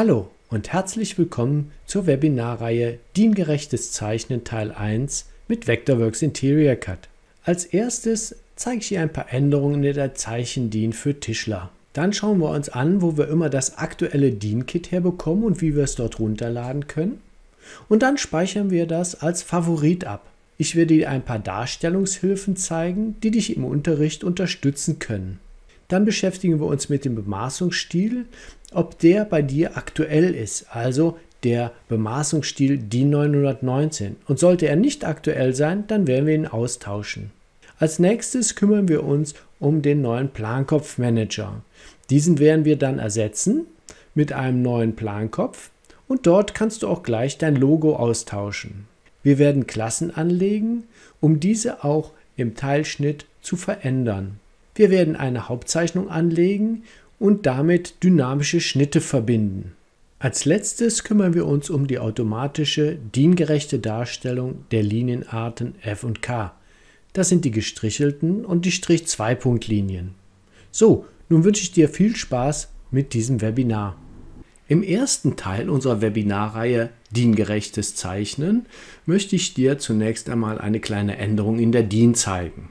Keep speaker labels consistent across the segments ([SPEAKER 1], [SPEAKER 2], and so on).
[SPEAKER 1] Hallo und herzlich willkommen zur Webinarreihe DIN-gerechtes Zeichnen Teil 1 mit Vectorworks Interior CAD. Als erstes zeige ich hier ein paar Änderungen in der Zeichen-DIN für Tischler. Dann schauen wir uns an, wo wir immer das aktuelle DIN-Kit herbekommen und wie wir es dort runterladen können. Und dann speichern wir das als Favorit ab. Ich werde dir ein paar Darstellungshilfen zeigen, die dich im Unterricht unterstützen können. Dann beschäftigen wir uns mit dem Bemaßungsstil, ob der bei dir aktuell ist, also der Bemaßungsstil DIN 919. Und sollte er nicht aktuell sein, dann werden wir ihn austauschen. Als nächstes kümmern wir uns um den neuen Plankopf-Manager. Diesen werden wir dann ersetzen mit einem neuen Plankopf und dort kannst du auch gleich dein Logo austauschen. Wir werden Klassen anlegen, um diese auch im Teilschnitt zu verändern. Wir werden eine Hauptzeichnung anlegen und damit dynamische Schnitte verbinden. Als letztes kümmern wir uns um die automatische DIN-gerechte Darstellung der Linienarten F und K. Das sind die gestrichelten und die Strich-2-Punkt-Linien. So, nun wünsche ich dir viel Spaß mit diesem Webinar. Im ersten Teil unserer Webinarreihe DIN-gerechtes Zeichnen möchte ich dir zunächst einmal eine kleine Änderung in der DIN zeigen.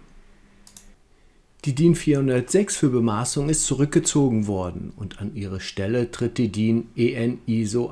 [SPEAKER 1] Die DIN 406 für Bemaßung ist zurückgezogen worden und an ihre Stelle tritt die DIN EN ISO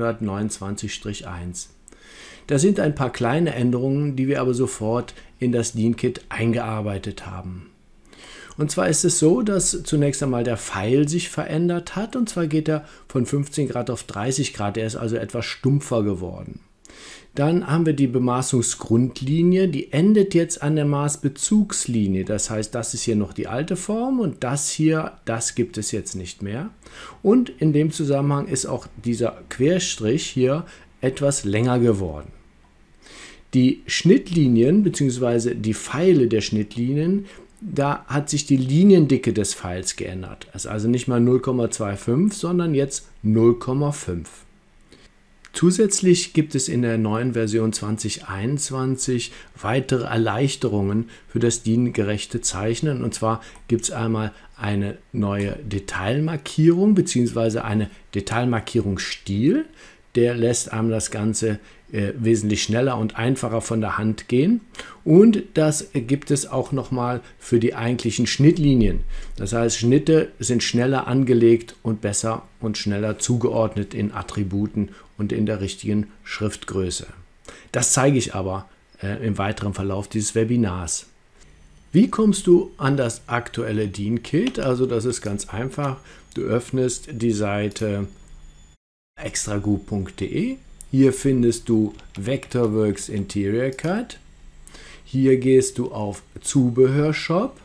[SPEAKER 1] 129-1. Da sind ein paar kleine Änderungen, die wir aber sofort in das DIN-Kit eingearbeitet haben. Und zwar ist es so, dass zunächst einmal der Pfeil sich verändert hat, und zwar geht er von 15 Grad auf 30 Grad, er ist also etwas stumpfer geworden. Dann haben wir die Bemaßungsgrundlinie, die endet jetzt an der Maßbezugslinie. Das heißt, das ist hier noch die alte Form und das hier, das gibt es jetzt nicht mehr. Und in dem Zusammenhang ist auch dieser Querstrich hier etwas länger geworden. Die Schnittlinien bzw. die Pfeile der Schnittlinien, da hat sich die Liniendicke des Pfeils geändert. Es ist also nicht mal 0,25, sondern jetzt 0,5. Zusätzlich gibt es in der neuen Version 2021 weitere Erleichterungen für das DIN-gerechte Zeichnen. Und zwar gibt es einmal eine neue Detailmarkierung bzw. eine Detailmarkierungsstil. Der lässt einem das Ganze wesentlich schneller und einfacher von der Hand gehen. Und das gibt es auch nochmal für die eigentlichen Schnittlinien. Das heißt, Schnitte sind schneller angelegt und besser und schneller zugeordnet in Attributen und in der richtigen Schriftgröße. Das zeige ich aber im weiteren Verlauf dieses Webinars. Wie kommst du an das aktuelle DIN-Kit? Also das ist ganz einfach. Du öffnest die Seite extragroup.de. Hier findest du Vectorworks Interior CAD. Hier gehst du auf Zubehörshop.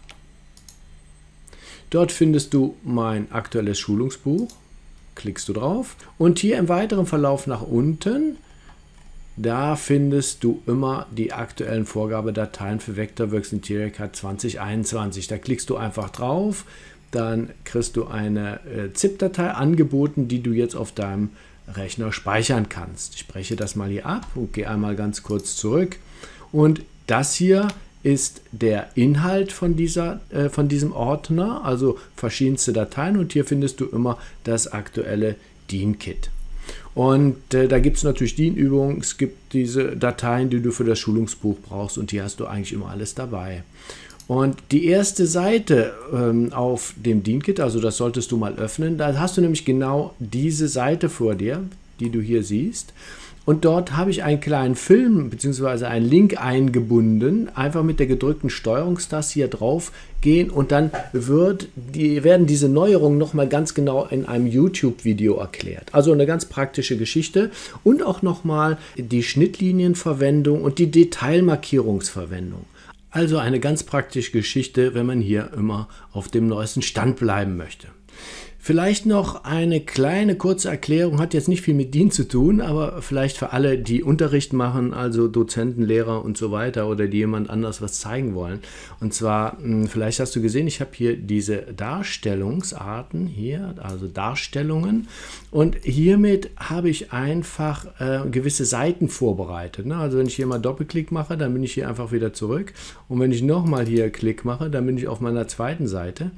[SPEAKER 1] Dort findest du mein aktuelles Schulungsbuch. Klickst du drauf. Und hier im weiteren Verlauf nach unten, da findest du immer die aktuellen Vorgabedateien für Vectorworks Interior CAD 2021. Da klickst du einfach drauf. Dann kriegst du eine ZIP-Datei angeboten, die du jetzt auf deinem Rechner speichern kannst. Ich breche das mal hier ab und gehe einmal ganz kurz zurück. Und das hier ist der Inhalt von diesem Ordner, also verschiedenste Dateien. Und hier findest du immer das aktuelle DIN-Kit. Und da gibt es natürlich DIN-Übungen, es gibt diese Dateien, die du für das Schulungsbuch brauchst. Und hier hast du eigentlich immer alles dabei. Und die erste Seite auf dem DIN-Kit, also das solltest du mal öffnen, da hast du nämlich genau diese Seite vor dir, die du hier siehst. Und dort habe ich einen kleinen Film bzw. einen Link eingebunden. Einfach mit der gedrückten Steuerungstaste hier drauf gehen und dann werden diese Neuerungen nochmal ganz genau in einem YouTube-Video erklärt. Also eine ganz praktische Geschichte und auch nochmal die Schnittlinienverwendung und die Detailmarkierungsverwendung. Also eine ganz praktische Geschichte, wenn man hier immer auf dem neuesten Stand bleiben möchte. Vielleicht noch eine kleine kurze Erklärung, hat jetzt nicht viel mit DIN zu tun, aber vielleicht für alle, die Unterricht machen, also Dozenten, Lehrer und so weiter oder die jemand anders was zeigen wollen. Und zwar, vielleicht hast du gesehen, ich habe hier diese Darstellungsarten hier, also Darstellungen, und hiermit habe ich einfach gewisse Seiten vorbereitet. Ne? Also wenn ich hier mal Doppelklick mache, dann bin ich hier einfach wieder zurück und wenn ich nochmal hier Klick mache, dann bin ich auf meiner zweiten Seite.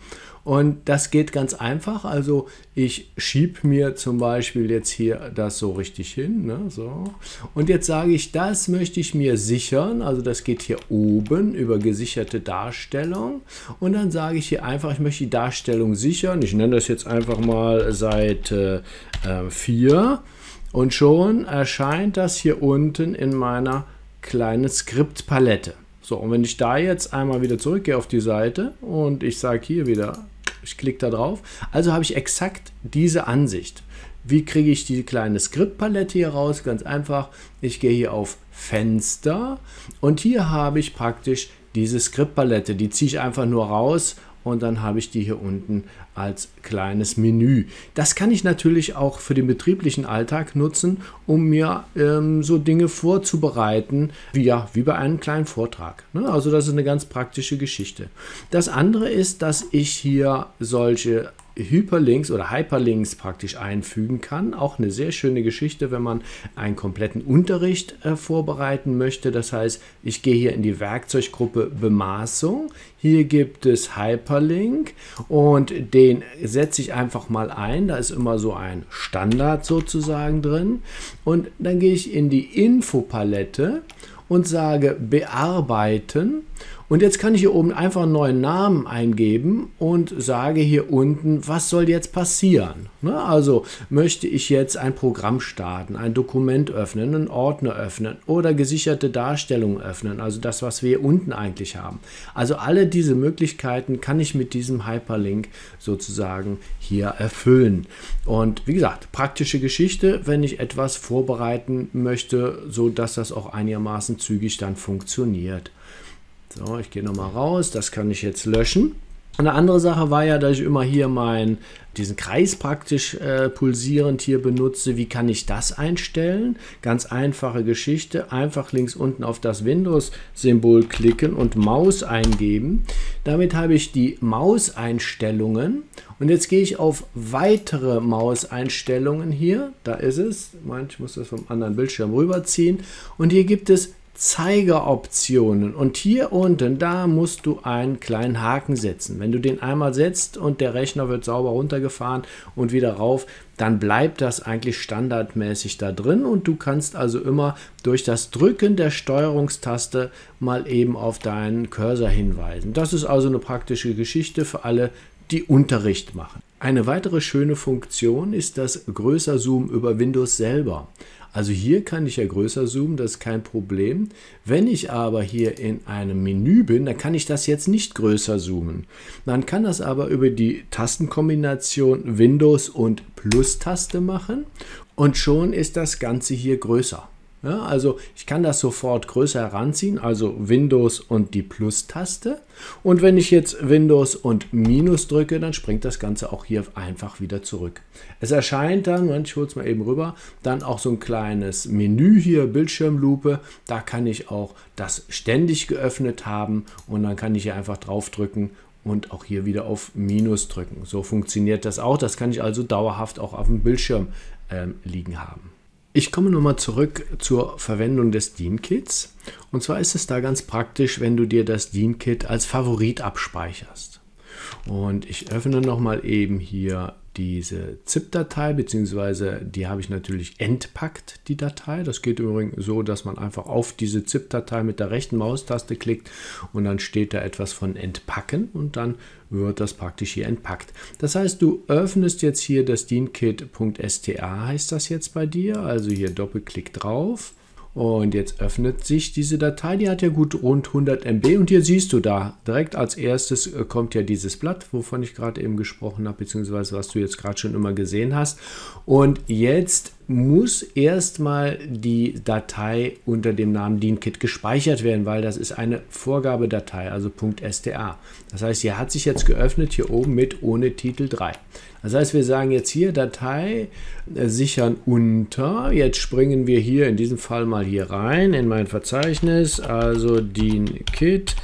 [SPEAKER 1] Und das geht ganz einfach. Also ich schiebe mir zum Beispiel jetzt hier das so richtig hin. Ne? So. Und jetzt sage ich, das möchte ich mir sichern. Also das geht hier oben über gesicherte Darstellung. Und dann sage ich hier einfach, ich möchte die Darstellung sichern. Ich nenne das jetzt einfach mal Seite 4. Und schon erscheint das hier unten in meiner kleinen Skriptpalette. So, und wenn ich da jetzt einmal wieder zurückgehe auf die Seite und ich sage hier wieder, ich klicke da drauf, also habe ich exakt diese Ansicht. Wie kriege ich die kleine Skriptpalette hier raus? Ganz einfach, ich gehe hier auf Fenster und hier habe ich praktisch diese Skriptpalette, die ziehe ich einfach nur raus und dann habe ich die hier unten als kleines Menü. Das kann ich natürlich auch für den betrieblichen Alltag nutzen, um mir so Dinge vorzubereiten, wie bei einem kleinen Vortrag. Ne? Also das ist eine ganz praktische Geschichte. Das andere ist, dass ich hier solche Hyperlinks oder Hyperlinks praktisch einfügen kann. Auch eine sehr schöne Geschichte, wenn man einen kompletten Unterricht vorbereiten möchte. Das heißt, ich gehe hier in die Werkzeuggruppe Bemaßung. Hier gibt es Hyperlink und den setze ich einfach mal ein. Da ist immer so ein Standard sozusagen drin. Und dann gehe ich in die Infopalette und sage Bearbeiten. Und jetzt kann ich hier oben einfach einen neuen Namen eingeben und sage hier unten, was soll jetzt passieren? Ne? Also möchte ich jetzt ein Programm starten, ein Dokument öffnen, einen Ordner öffnen oder gesicherte Darstellungen öffnen, also das, was wir hier unten eigentlich haben. Also alle diese Möglichkeiten kann ich mit diesem Hyperlink sozusagen hier erfüllen. Und wie gesagt, praktische Geschichte, wenn ich etwas vorbereiten möchte, so dass das auch einigermaßen zügig dann funktioniert. So, ich gehe nochmal raus, das kann ich jetzt löschen. Eine andere Sache war ja, dass ich immer hier diesen Kreis praktisch pulsierend hier benutze. Wie kann ich das einstellen? Ganz einfache Geschichte. Einfach links unten auf das Windows-Symbol klicken und Maus eingeben. Damit habe ich die Mauseinstellungen. Und jetzt gehe ich auf weitere Mauseinstellungen hier. Da ist es. Ich muss das vom anderen Bildschirm rüberziehen. Und hier gibt es Zeigeroptionen und hier unten, da musst du einen kleinen Haken setzen. Wenn du den einmal setzt und der Rechner wird sauber runtergefahren und wieder rauf, dann bleibt das eigentlich standardmäßig da drin und du kannst also immer durch das Drücken der Steuerungstaste mal eben auf deinen Cursor hinweisen. Das ist also eine praktische Geschichte für alle, die Unterricht machen. Eine weitere schöne Funktion ist das Größer Zoom über Windows selber. Also hier kann ich ja größer zoomen, das ist kein Problem. Wenn ich aber hier in einem Menü bin, dann kann ich das jetzt nicht größer zoomen. Man kann das aber über die Tastenkombination Windows und Plus-Taste machen und schon ist das Ganze hier größer. Ja, also ich kann das sofort größer heranziehen, also Windows und die Plus-Taste. Und wenn ich jetzt Windows und Minus drücke, dann springt das Ganze auch hier einfach wieder zurück. Es erscheint dann, ich hole es mal eben rüber, dann auch so ein kleines Menü hier, Bildschirmlupe. Da kann ich auch das ständig geöffnet haben und dann kann ich hier einfach drauf drücken und auch hier wieder auf Minus drücken. So funktioniert das auch. Das kann ich also dauerhaft auch auf dem Bildschirm liegen haben. Ich komme nochmal zurück zur Verwendung des Dien-Kits. Und zwar ist es da ganz praktisch, wenn du dir das Dien-Kit als Favorit abspeicherst. Und ich öffne nochmal eben hier diese ZIP-Datei, beziehungsweise die habe ich natürlich entpackt, die Datei. Das geht übrigens so, dass man einfach auf diese ZIP-Datei mit der rechten Maustaste klickt und dann steht da etwas von entpacken und dann wird das praktisch hier entpackt. Das heißt, du öffnest jetzt hier das dienkit.sta, heißt das jetzt bei dir, also hier Doppelklick drauf. Und jetzt öffnet sich diese Datei, die hat ja gut rund 100 MB und hier siehst du da, direkt als erstes kommt ja dieses Blatt, wovon ich gerade eben gesprochen habe, beziehungsweise was du jetzt gerade schon immer gesehen hast. Und jetzt muss erstmal die Datei unter dem Namen Dien-Kit gespeichert werden, weil das ist eine Vorgabedatei, also .sta. Das heißt, hier hat sich jetzt geöffnet, hier oben mit ohne Titel 3. Das heißt, wir sagen jetzt hier Datei sichern unter. Jetzt springen wir hier in diesem Fall mal hier rein in mein Verzeichnis, also Dien-Kit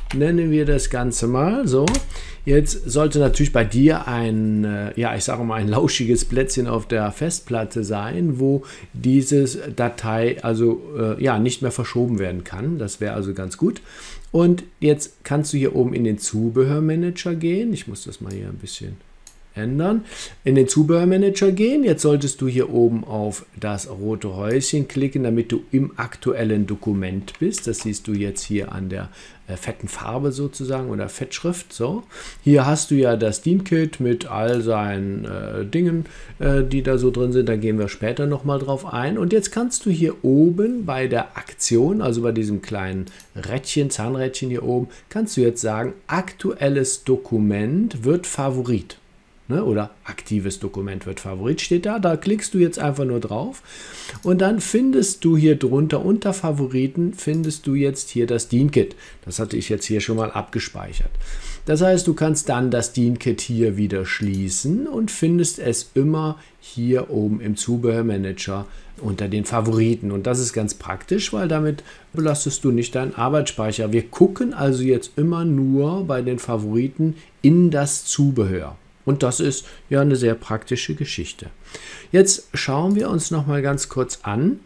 [SPEAKER 1] nennen wir das Ganze mal so. Jetzt sollte natürlich bei dir ein, ja, ich sage mal, ein lauschiges Plätzchen auf der Festplatte sein, wo diese Datei also ja, nicht mehr verschoben werden kann. Das wäre also ganz gut. Und jetzt kannst du hier oben in den Zubehörmanager gehen. Ich muss das mal hier ein bisschen ändern. In den Zubehörmanager gehen. Jetzt solltest du hier oben auf das rote Häuschen klicken, damit du im aktuellen Dokument bist. Das siehst du jetzt hier an der fetten Farbe sozusagen oder Fettschrift. So. Hier hast du ja das DIN-Kit mit all seinen Dingen, die da so drin sind. Da gehen wir später nochmal drauf ein. Und jetzt kannst du hier oben bei der Aktion, also bei diesem kleinen Rädchen, Zahnrädchen hier oben, kannst du jetzt sagen, aktuelles Dokument wird Favorit. Oder aktives Dokument wird Favorit, steht da. Da klickst du jetzt einfach nur drauf und dann findest du hier drunter unter Favoriten, findest du jetzt hier das DIN-Kit. Das hatte ich jetzt hier schon mal abgespeichert. Das heißt, du kannst dann das DIN-Kit hier wieder schließen und findest es immer hier oben im Zubehörmanager unter den Favoriten. Und das ist ganz praktisch, weil damit belastest du nicht deinen Arbeitsspeicher. Wir gucken also jetzt immer nur bei den Favoriten in das Zubehör. Und das ist ja eine sehr praktische Geschichte. Jetzt schauen wir uns noch mal ganz kurz an,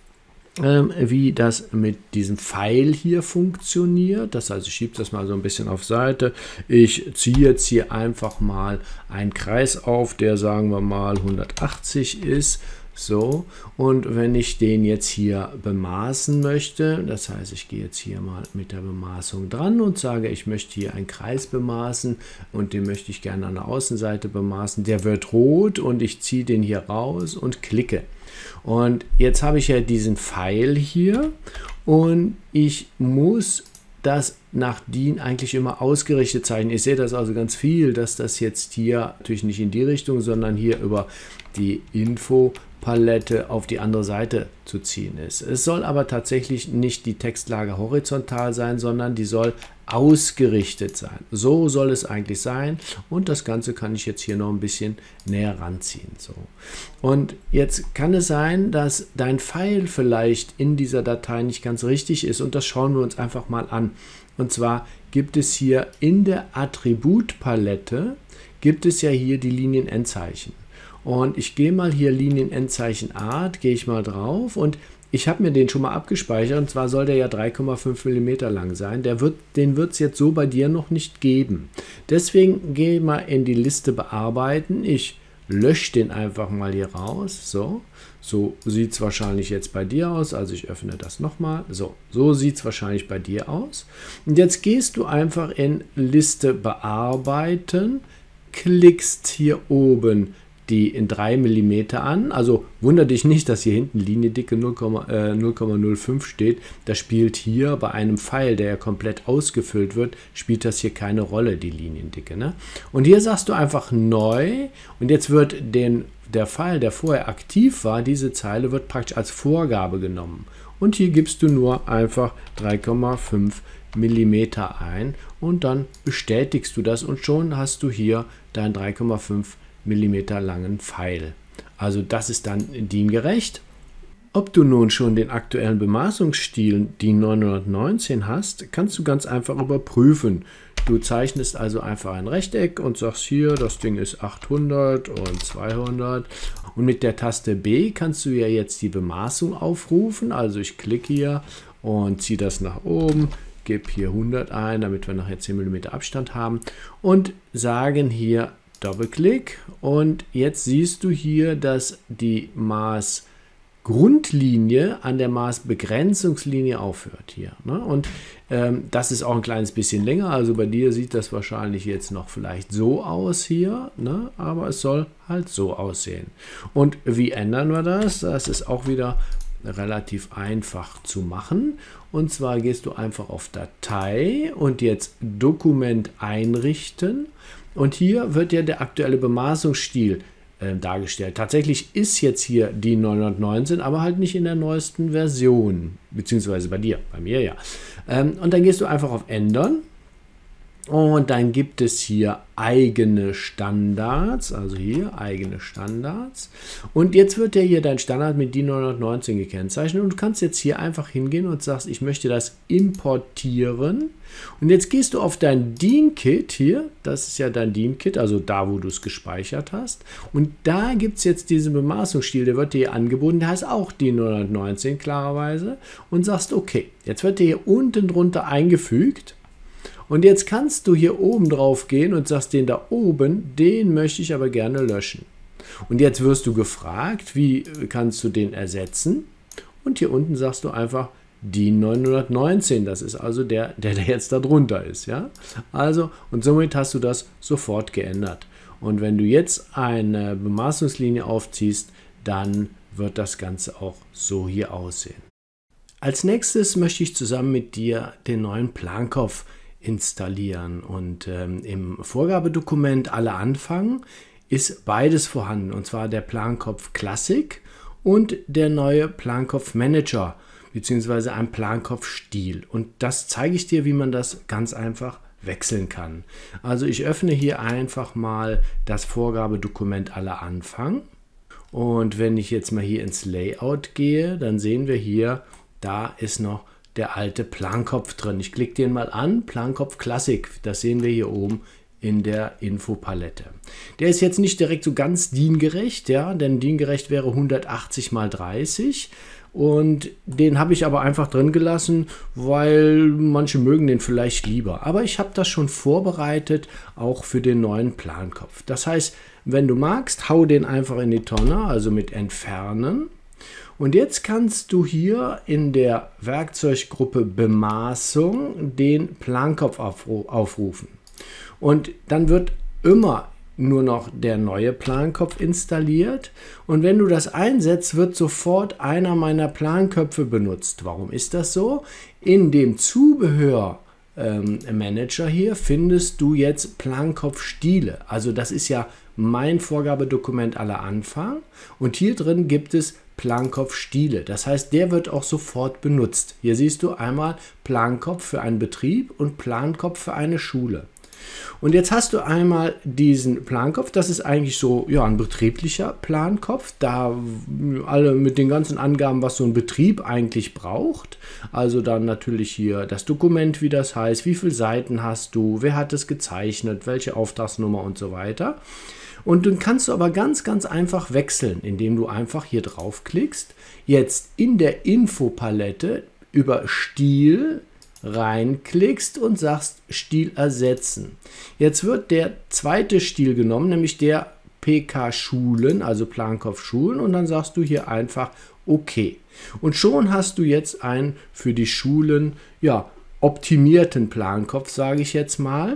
[SPEAKER 1] wie das mit diesem Pfeil hier funktioniert. Das heißt, ich schiebe das mal so ein bisschen auf Seite. Ich ziehe jetzt hier einfach mal einen Kreis auf, der, sagen wir mal, 180 ist. So, und wenn ich den jetzt hier bemaßen möchte, das heißt, ich gehe jetzt hier mal mit der Bemaßung dran und sage, ich möchte hier einen Kreis bemaßen und den möchte ich gerne an der Außenseite bemaßen. Der wird rot und ich ziehe den hier raus und klicke. Und jetzt habe ich ja diesen Pfeil hier und ich muss das nach DIN eigentlich immer ausgerichtet zeichnen. Ich sehe das also ganz viel, dass das jetzt hier natürlich nicht in die Richtung, sondern hier über die Infopalette auf die andere Seite zu ziehen ist. Es soll aber tatsächlich nicht die Textlage horizontal sein, sondern die soll ausgerichtet sein. So soll es eigentlich sein und das Ganze kann ich jetzt hier noch ein bisschen näher ranziehen. So. Und jetzt kann es sein, dass dein Pfeil vielleicht in dieser Datei nicht ganz richtig ist und das schauen wir uns einfach mal an. Und zwar gibt es hier in der Attributpalette, gibt es ja hier die Linien-Endzeichen. Und ich gehe mal hier Linien-Endzeichen-Art, gehe ich mal drauf und ich habe mir den schon mal abgespeichert und zwar soll der ja 3,5 mm lang sein. Den wird es jetzt so bei dir noch nicht geben. Deswegen gehe ich mal in die Liste bearbeiten. Ich lösche den einfach mal hier raus. So sieht es wahrscheinlich jetzt bei dir aus. Also ich öffne das nochmal. So sieht es wahrscheinlich bei dir aus. Und jetzt gehst du einfach in Liste bearbeiten, klickst hier oben die in 3 mm an. Also wundere dich nicht, dass hier hinten Liniendicke 0,05 steht. Das spielt hier bei einem Pfeil, der ja komplett ausgefüllt wird, spielt das hier keine Rolle, die Liniendicke. Ne? Und hier sagst du einfach neu und jetzt wird der Pfeil, der vorher aktiv war, diese Zeile wird praktisch als Vorgabe genommen. Und hier gibst du nur einfach 3,5 mm ein und dann bestätigst du das und schon hast du hier dein 3,5 mm langen Pfeil. Also das ist dann DIN-gerecht. Ob du nun schon den aktuellen Bemaßungsstil DIN 919 hast, kannst du ganz einfach überprüfen. Du zeichnest also einfach ein Rechteck und sagst hier, das Ding ist 800 und 200. Und mit der Taste B kannst du ja jetzt die Bemaßung aufrufen. Also ich klicke hier und ziehe das nach oben, gebe hier 100 ein, damit wir nachher 10 mm Abstand haben und sagen hier Doppelklick und jetzt siehst du hier, dass die Maßgrundlinie an der Maßbegrenzungslinie aufhört hier. Ne? Und das ist auch ein kleines bisschen länger, also bei dir sieht das wahrscheinlich jetzt noch vielleicht so aus hier, ne? Aber es soll halt so aussehen. Und wie ändern wir das? Das ist auch wieder relativ einfach zu machen. Und zwar gehst du einfach auf Datei und jetzt Dokument einrichten. Und hier wird ja der aktuelle Bemaßungsstil dargestellt. Tatsächlich ist jetzt hier die 919, aber halt nicht in der neuesten Version, beziehungsweise bei dir, bei mir ja. Und dann gehst du einfach auf Ändern Und dann gibt es hier eigene Standards, also hier eigene Standards. Und jetzt wird ja hier dein Standard mit DIN 919 gekennzeichnet und du kannst jetzt hier einfach hingehen und sagst, ich möchte das importieren. Und jetzt gehst du auf dein DIN-Kit hier, das ist ja dein DIN-Kit, also da, wo du es gespeichert hast. Und da gibt es jetzt diesen Bemaßungsstil, der wird dir hier angeboten, der heißt auch DIN 919 klarerweise. Und sagst, okay, jetzt wird dir hier unten drunter eingefügt. Und jetzt kannst du hier oben drauf gehen und sagst, den da oben, den möchte ich aber gerne löschen. Und jetzt wirst du gefragt, wie kannst du den ersetzen? Und hier unten sagst du einfach DIN 919, das ist also der jetzt da drunter ist. Ja? Also, und somit hast du das sofort geändert. Und wenn du jetzt eine Bemaßungslinie aufziehst, dann wird das Ganze auch so hier aussehen. Als nächstes möchte ich zusammen mit dir den neuen Plankopf installieren und im Vorgabedokument alle anfangen ist beides vorhanden, und zwar der Plankopf Classic und der neue Plankopf Manager bzw. ein Plankopf Stil, und das zeige ich dir, wie man das ganz einfach wechseln kann. Also ich öffne hier einfach mal das Vorgabedokument alle Anfang, und wenn ich jetzt mal hier ins Layout gehe, dann sehen wir hier, da ist noch der alte Plankopf drin. Ich klicke den mal an, Plankopf Classic, das sehen wir hier oben in der Infopalette. Der ist jetzt nicht direkt so ganz DIN-gerecht, ja, denn DIN-gerecht wäre 180 x 30 und den habe ich aber einfach drin gelassen, weil manche mögen den vielleicht lieber. Aber ich habe das schon vorbereitet, auch für den neuen Plankopf. Das heißt, wenn du magst, hau den einfach in die Tonne, also mit Entfernen. Und jetzt kannst du hier in der Werkzeuggruppe Bemaßung den Plankopf aufrufen. Und dann wird immer nur noch der neue Plankopf installiert. Und wenn du das einsetzt, wird sofort einer meiner Planköpfe benutzt. Warum ist das so? In dem Zubehör Manager hier findest du jetzt Plankopf-Stile. Also das ist ja mein Vorgabedokument aller Anfang. Und hier drin gibt es Plankopf-Stile. Das heißt, der wird auch sofort benutzt. Hier siehst du einmal Plankopf für einen Betrieb und Plankopf für eine Schule. Und jetzt hast du einmal diesen Plankopf, das ist eigentlich so ja, ein betrieblicher Plankopf, da alle mit den ganzen Angaben, was so ein Betrieb eigentlich braucht. Also dann natürlich hier das Dokument, wie das heißt, wie viele Seiten hast du, wer hat es gezeichnet, welche Auftragsnummer und so weiter. Und dann kannst du aber ganz, ganz einfach wechseln, indem du einfach hier draufklickst, jetzt in der Infopalette über Stil reinklickst und sagst Stil ersetzen. Jetzt wird der zweite Stil genommen, nämlich der PK Schulen, also Plankopf Schulen, und dann sagst du hier einfach OK. Und schon hast du jetzt einen für die Schulen ja, optimierten Plankopf, sage ich jetzt mal.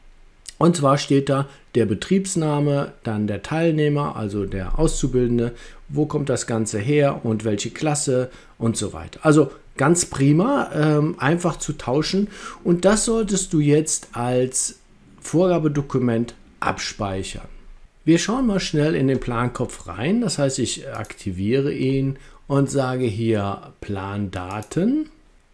[SPEAKER 1] Und zwar steht da der Betriebsname, dann der Teilnehmer, also der Auszubildende, wo kommt das Ganze her und welche Klasse und so weiter. Also ganz prima, einfach zu tauschen, und das solltest du jetzt als Vorgabedokument abspeichern. Wir schauen mal schnell in den Plankopf rein, das heißt, ich aktiviere ihn und sage hier Plandaten.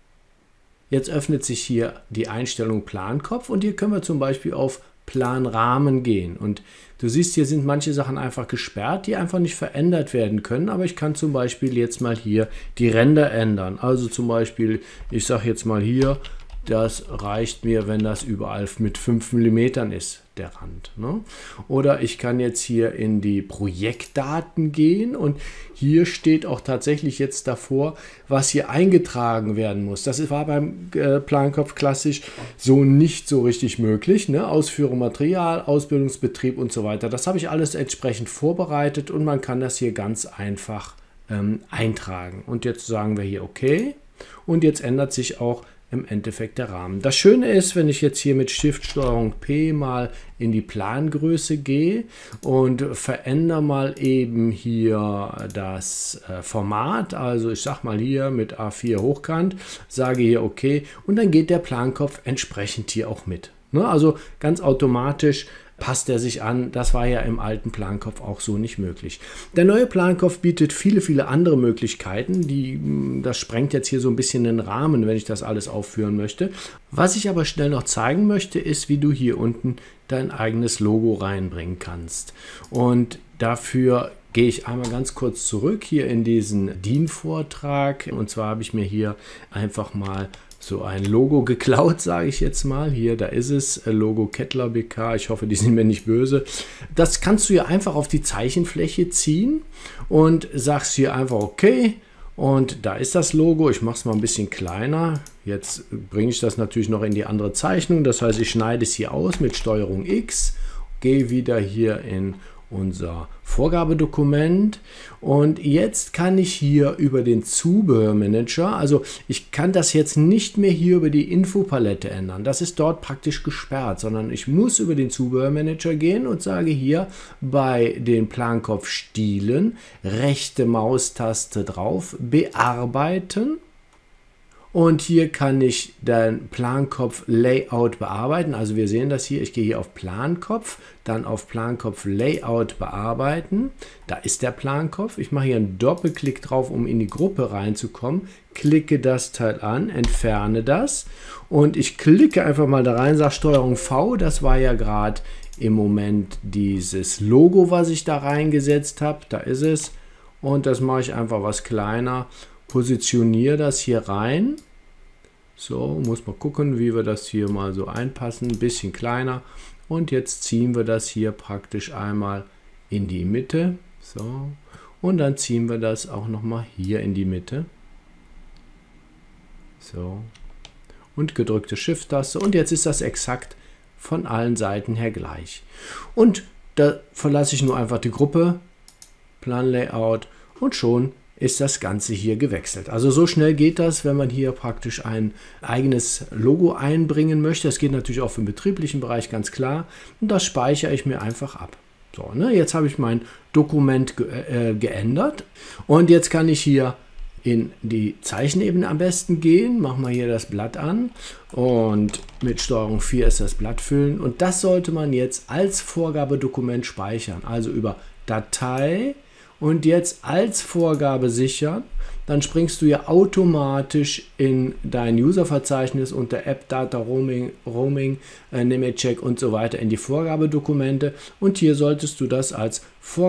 [SPEAKER 1] Jetzt öffnet sich hier die Einstellung Plankopf und hier können wir zum Beispiel auf Planrahmen gehen. Und du siehst, hier sind manche Sachen einfach gesperrt, die einfach nicht verändert werden können. Aber ich kann zum Beispiel jetzt mal hier die Ränder ändern. Also zum Beispiel, ich sage jetzt mal hier, das reicht mir, wenn das überall mit 5 mm ist, der Rand. Ne? Oder ich kann jetzt hier in die Projektdaten gehen und hier steht auch tatsächlich jetzt davor, was hier eingetragen werden muss. Das war beim Plankopf Klassisch so nicht so richtig möglich. Ne? Ausführung, Material, Ausbildungsbetrieb und so weiter. Das habe ich alles entsprechend vorbereitet und man kann das hier ganz einfach eintragen. Und jetzt sagen wir hier OK und jetzt ändert sich auch im Endeffekt der Rahmen. Das Schöne ist, wenn ich jetzt hier mit Shift-Steuerung P mal in die Plangröße gehe und verändere mal eben hier das Format, also ich sage mal hier mit A4 hochkant, sage hier OK und dann geht der Plankopf entsprechend hier auch mit. Ne? Also ganz automatisch passt er sich an. Das war ja im alten Plankopf auch so nicht möglich. Der neue Plankopf bietet viele, viele andere Möglichkeiten. Das sprengt jetzt hier so ein bisschen den Rahmen, wenn ich das alles aufführen möchte. Was ich aber schnell noch zeigen möchte, ist, wie du hier unten dein eigenes Logo reinbringen kannst. Und dafür gehe ich einmal ganz kurz zurück hier in diesen DIN-Vortrag. Und zwar habe ich mir hier einfach mal so ein Logo geklaut, sage ich jetzt mal. Hier, da ist es, Logo Kettler BK. Ich hoffe, die sind mir nicht böse. Das kannst du hier einfach auf die Zeichenfläche ziehen und sagst hier einfach okay. Und da ist das Logo. Ich mache es mal ein bisschen kleiner. Jetzt bringe ich das natürlich noch in die andere Zeichnung. Das heißt, ich schneide es hier aus mit STRG X, gehe wieder hier in unser Vorgabedokument und jetzt kann ich hier über den Zubehörmanager, also ich kann das jetzt nicht mehr hier über die Infopalette ändern, das ist dort praktisch gesperrt, sondern ich muss über den Zubehörmanager gehen und sage hier bei den Plankopfstielen rechte Maustaste drauf, bearbeiten. Und hier kann ich den Plankopf-Layout bearbeiten. Also wir sehen das hier. Ich gehe hier auf Plankopf, dann auf Plankopf-Layout bearbeiten. Da ist der Plankopf. Ich mache hier einen Doppelklick drauf, um in die Gruppe reinzukommen. Klicke das Teil an, entferne das. Und ich klicke einfach mal da rein, sage STRG V. Das war ja gerade im Moment dieses Logo, was ich da reingesetzt habe. Da ist es. Und das mache ich einfach was kleiner. Positioniere das hier rein. So, muss man gucken, wie wir das hier mal so einpassen. Ein bisschen kleiner. Und jetzt ziehen wir das hier praktisch einmal in die Mitte. So. Und dann ziehen wir das auch nochmal hier in die Mitte. So. Und gedrückte Shift-Taste. Und jetzt ist das exakt von allen Seiten her gleich. Und da verlasse ich nur einfach die Gruppe. Plan-Layout. Und schon ist das Ganze hier gewechselt. Also so schnell geht das, wenn man hier praktisch ein eigenes Logo einbringen möchte. Das geht natürlich auch für den betrieblichen Bereich, ganz klar. Und das speichere ich mir einfach ab. So, ne, jetzt habe ich mein Dokument geändert. Und jetzt kann ich hier in die Zeichenebene am besten gehen. Machen wir hier das Blatt an. Und mit STRG 4 ist das Blatt füllen. Und das sollte man jetzt als Vorgabedokument speichern. Also über Datei. Und jetzt als Vorgabe sichern, dann springst du ja automatisch in dein Userverzeichnis unter App, Data, Roaming, Nemetschek und so weiter in die Vorgabedokumente. Und hier solltest du das als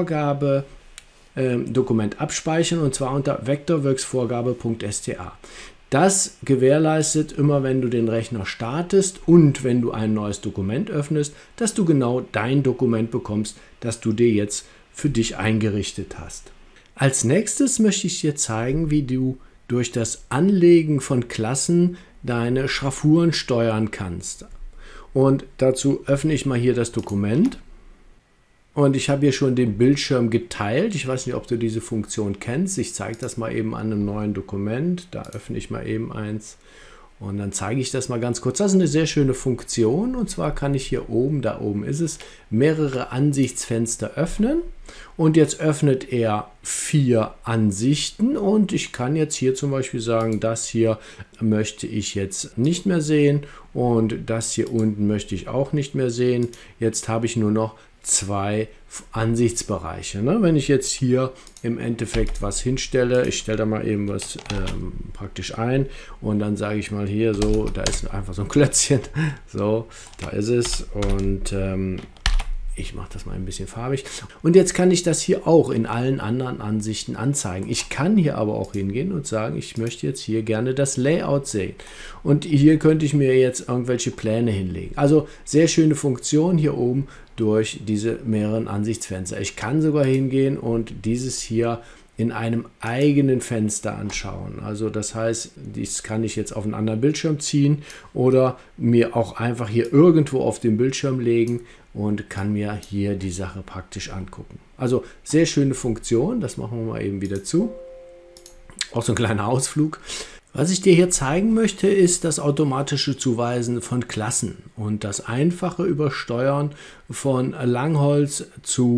[SPEAKER 1] Vorgabedokument abspeichern und zwar unter vectorworks-vorgabe.sta. Das gewährleistet immer, wenn du den Rechner startest und wenn du ein neues Dokument öffnest, dass du genau dein Dokument bekommst, das du dir jetzt für dich eingerichtet hast. Als nächstes möchte ich dir zeigen, wie du durch das Anlegen von Klassen deine Schraffuren steuern kannst. Und dazu öffne ich mal hier das Dokument. Und ich habe hier schon den Bildschirm geteilt. Ich weiß nicht, ob du diese Funktion kennst. Ich zeige das mal eben an einem neuen Dokument. Da öffne ich mal eben eins. Und dann zeige ich das mal ganz kurz. Das ist eine sehr schöne Funktion. Und zwar kann ich hier oben, da oben ist es, mehrere Ansichtsfenster öffnen. Und jetzt öffnet er 4 Ansichten. Und ich kann jetzt hier zum Beispiel sagen, das hier möchte ich jetzt nicht mehr sehen. Und das hier unten möchte ich auch nicht mehr sehen. Jetzt habe ich nur noch 2 Ansichtsbereiche. Ne? Wenn ich jetzt hier im Endeffekt was hinstelle, ich stelle da mal eben was praktisch ein und dann sage ich mal hier so, da ist einfach so ein Klötzchen, so, da ist es und ich mache das mal ein bisschen farbig. Und jetzt kann ich das hier auch in allen anderen Ansichten anzeigen. Ich kann hier aber auch hingehen und sagen, ich möchte jetzt hier gerne das Layout sehen. Und hier könnte ich mir jetzt irgendwelche Pläne hinlegen. Also sehr schöne Funktion hier oben durch diese mehreren Ansichtsfenster. Ich kann sogar hingehen und dieses hier in einem eigenen Fenster anschauen. Also das heißt, dies kann ich jetzt auf einen anderen Bildschirm ziehen oder mir auch einfach hier irgendwo auf den Bildschirm legen und kann mir hier die Sache praktisch angucken. Also sehr schöne Funktion, das machen wir mal eben wieder zu. Auch so ein kleiner Ausflug. Was ich dir hier zeigen möchte, ist das automatische Zuweisen von Klassen und das einfache Übersteuern von Langholz zu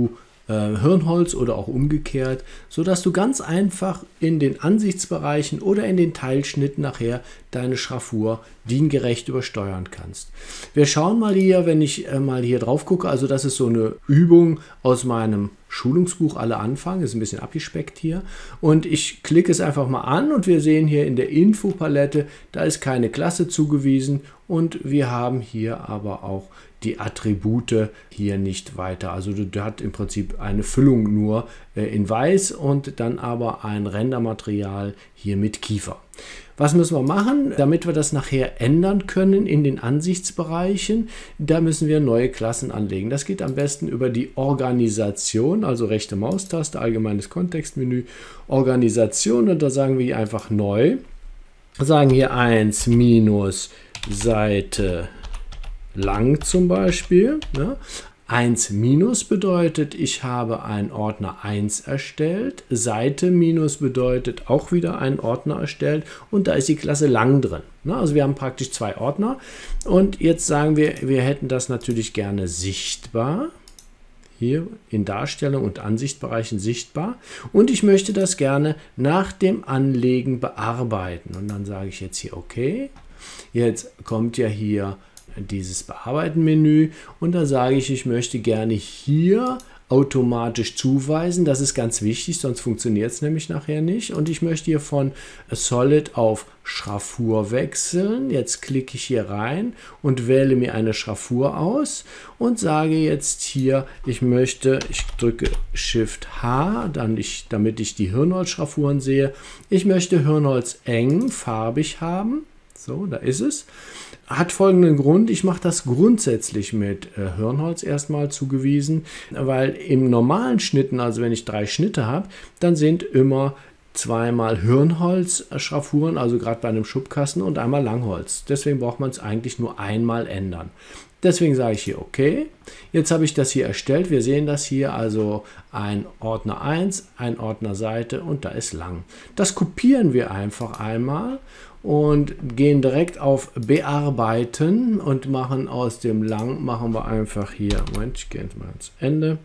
[SPEAKER 1] Hirnholz oder auch umgekehrt, sodass du ganz einfach in den Ansichtsbereichen oder in den Teilschnitten nachher deine Schraffur diengerecht übersteuern kannst. Wir schauen mal hier, wenn ich mal hier drauf gucke, also das ist so eine Übung aus meinem Schulungsbuch Alle anfangen, ist ein bisschen abgespeckt hier und ich klicke es einfach mal an und wir sehen hier in der Infopalette, da ist keine Klasse zugewiesen und wir haben hier aber auch die Attribute hier nicht weiter. Also du hast im Prinzip eine Füllung nur in weiß und dann aber ein Rendermaterial hier mit Kiefer. Was müssen wir machen, damit wir das nachher ändern können in den Ansichtsbereichen? Da müssen wir neue Klassen anlegen. Das geht am besten über die Organisation, also rechte Maustaste, allgemeines Kontextmenü, Organisation und da sagen wir hier einfach neu. Sagen hier 1 minus Seite lang zum Beispiel. Ne? 1 minus bedeutet, ich habe einen Ordner 1 erstellt. Seite minus bedeutet auch wieder einen Ordner erstellt und da ist die Klasse lang drin. Ne? Also wir haben praktisch 2 Ordner und jetzt sagen wir, wir hätten das natürlich gerne sichtbar. Hier in Darstellung und Ansichtbereichen sichtbar und ich möchte das gerne nach dem Anlegen bearbeiten und dann sage ich jetzt hier OK. Jetzt kommt ja hier dieses Bearbeiten-Menü und da sage ich, ich möchte gerne hier automatisch zuweisen. Das ist ganz wichtig, sonst funktioniert es nämlich nachher nicht. Und ich möchte hier von Solid auf Schraffur wechseln. Jetzt klicke ich hier rein und wähle mir eine Schraffur aus und sage jetzt hier, ich drücke Shift H, damit ich die Hirnholz-Schraffuren sehe. Ich möchte Hirnholz eng, farbig haben. So, da ist es. Hat folgenden Grund, ich mache das grundsätzlich mit Hirnholz erstmal zugewiesen, weil im normalen Schnitten, also wenn ich 3 Schnitte habe, dann sind immer zweimal Hirnholz-Schraffuren, also gerade bei einem Schubkasten und einmal Langholz. Deswegen braucht man es eigentlich nur einmal ändern. Deswegen sage ich hier OK. Jetzt habe ich das hier erstellt. Wir sehen das hier, also ein Ordner 1, ein Ordner Seite und da ist lang. Das kopieren wir einfach einmal und gehen direkt auf Bearbeiten und machen aus dem lang, machen wir einfach hier, Moment, ich gehe jetzt mal ans Ende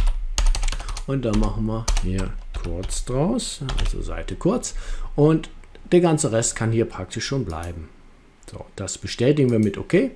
[SPEAKER 1] und dann machen wir hier kurz draus, also Seite kurz und der ganze Rest kann hier praktisch schon bleiben. So, das bestätigen wir mit OK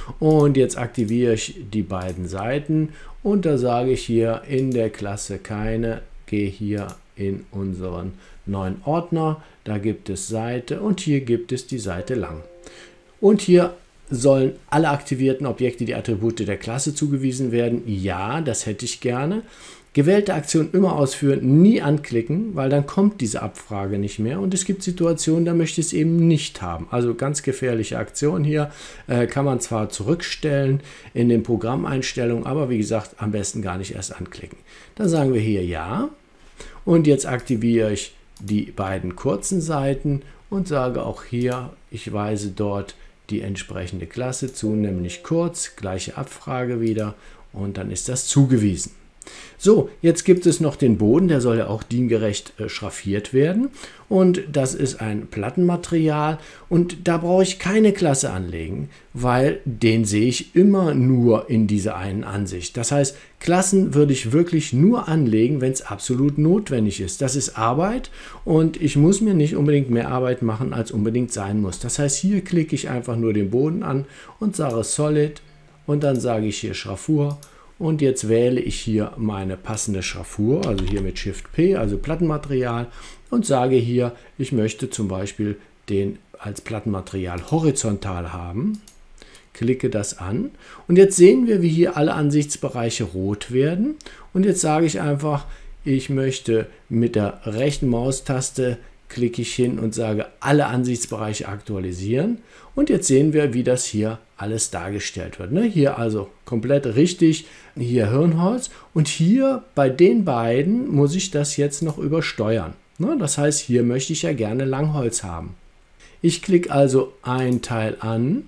[SPEAKER 1] und jetzt aktiviere ich die beiden Seiten und da sage ich hier in der Klasse keine, gehe hier in unseren neuen Ordner, da gibt es Seite und hier gibt es die Seite lang. Und hier sollen alle aktivierten Objekte die Attribute der Klasse zugewiesen werden. Ja, das hätte ich gerne. Gewählte Aktion immer ausführen, nie anklicken, weil dann kommt diese Abfrage nicht mehr. Und es gibt Situationen, da möchte ich es eben nicht haben. Also ganz gefährliche Aktion hier. Kann man zwar zurückstellen in den Programmeinstellungen, aber wie gesagt, am besten gar nicht erst anklicken. Dann sagen wir hier Ja. Und jetzt aktiviere ich die beiden kurzen Seiten und sage auch hier, ich weise dort die entsprechende Klasse zu, nämlich kurz, gleiche Abfrage wieder und dann ist das zugewiesen. So, jetzt gibt es noch den Boden, der soll ja auch diengerecht schraffiert werden und das ist ein Plattenmaterial und da brauche ich keine Klasse anlegen, weil den sehe ich immer nur in dieser einen Ansicht. Das heißt, Klassen würde ich wirklich nur anlegen, wenn es absolut notwendig ist. Das ist Arbeit und ich muss mir nicht unbedingt mehr Arbeit machen, als unbedingt sein muss. Das heißt, hier klicke ich einfach nur den Boden an und sage Solid und dann sage ich hier Schraffur. Und jetzt wähle ich hier meine passende Schraffur, also hier mit Shift P, also Plattenmaterial und sage hier, ich möchte zum Beispiel den als Plattenmaterial horizontal haben. Klicke das an und jetzt sehen wir, wie hier alle Ansichtsbereiche rot werden. Und jetzt sage ich einfach, ich möchte mit der rechten Maustaste klicke ich hin und sage alle Ansichtsbereiche aktualisieren und jetzt sehen wir, wie das hier alles dargestellt wird. Hier also komplett richtig, hier Hirnholz und hier bei den beiden muss ich das jetzt noch übersteuern. Das heißt, hier möchte ich ja gerne Langholz haben. Ich klicke also ein Teil an,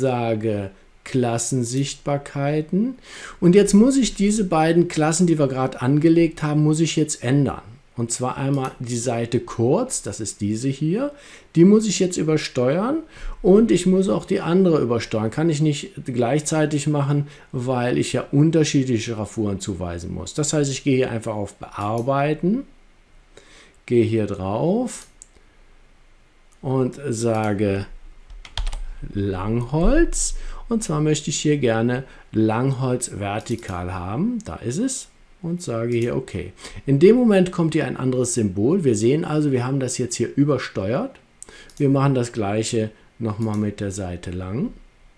[SPEAKER 1] sage Klassensichtbarkeiten und jetzt muss ich diese beiden Klassen, die wir gerade angelegt haben, muss ich jetzt ändern. Und zwar einmal die Seite kurz, das ist diese hier, die muss ich jetzt übersteuern und ich muss auch die andere übersteuern. Kann ich nicht gleichzeitig machen, weil ich ja unterschiedliche Schraffuren zuweisen muss. Das heißt, ich gehe hier einfach auf Bearbeiten, gehe hier drauf und sage Langholz. Und zwar möchte ich hier gerne Langholz vertikal haben. Da ist es. Und sage hier OK. In dem Moment kommt hier ein anderes Symbol. Wir sehen also, wir haben das jetzt hier übersteuert. Wir machen das gleiche nochmal mit der Seite lang.